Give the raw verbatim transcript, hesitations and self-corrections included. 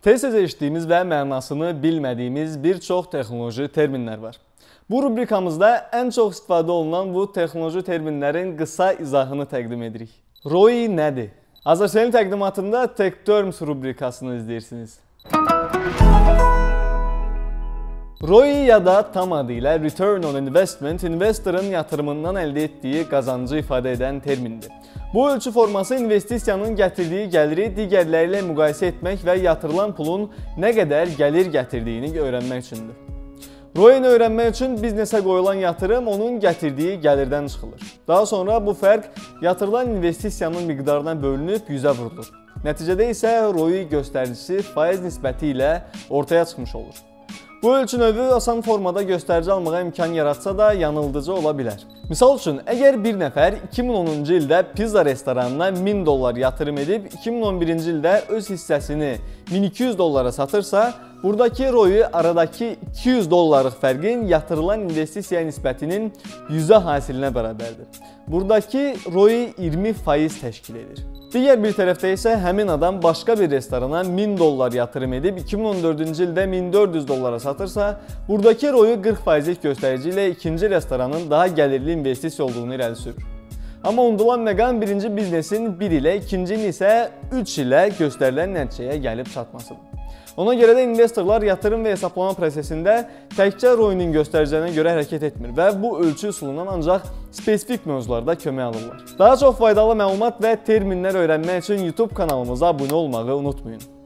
Tez-tez eşitdiyimiz və mənasını bilmədiyimiz bir çox texnoloji terminlər var. Bu rubrikamızda ən çox istifadə olunan bu texnoloji terminlərin qısa izahını təqdim edirik. R O I nədir? Azərselin təqdimatında Tech Terms rubrikasını izləyirsiniz. R O I ya da tam adı ilə Return on Investment, investorun yatırımından əldə etdiyi qazancı ifadə edən termindir. Bu ölçü forması investisiyanın gətirdiyi gəliri digərləri ilə müqayisə etmək və yatırılan pulun nə qədər gəlir gətirdiyini öyrənmək üçündür. R O I-ni öyrənmək üçün biznesə qoyulan yatırım onun gətirdiyi gəlirdən çıxılır. Daha sonra bu fərq yatırılan investisiyanın miqdarına bölünüb yüzə vurulur. Nəticədə isə R O I göstəricisi faiz nisbəti ilə ortaya çıxmış olur. Bu ölçü növü asan formada göstərici almağa imkan yaratsa da yanıldıcı ola bilər. Misal üçün, əgər bir nəfər iki min onuncu ildə pizza restoranına min dollar yatırım edib, iki min on birinci ildə öz hissəsini min iki yüz dollara satırsa, buradakı R O I aradakı iki yüz dollarlıq fərqin yatırılan investisiya nisbətinin yüzə hasilinə bərabərdir. Buradakı R O I iyirmi faiz təşkil edir. Digər bir tərəfdə isə həmin adam başqa bir restorana min dollar yatırım edib iki min on dördüncü ildə min dörd yüz dollara satırsa, buradakı R O I qırx faizlik göstərici ilə ikinci restoranın daha gəlirli investisiya olduğunu irəli sürür. Amma unudulan məqam birinci biznesin bir ilə, ikincinin isə üç ilə göstərilən nəticəyə gəlib çatmasıdır. Ona görə də investorlar yatırım və hesablama prosesində təkcə R O I-nin göstəricilərinə görə hərəkət etmir və bu ölçü üsulundan ancaq spesifik mövzularda kömək alırlar. Daha çox faydalı məlumat və terminlər öyrənmək üçün YouTube kanalımıza abunə olmağı unutmayın.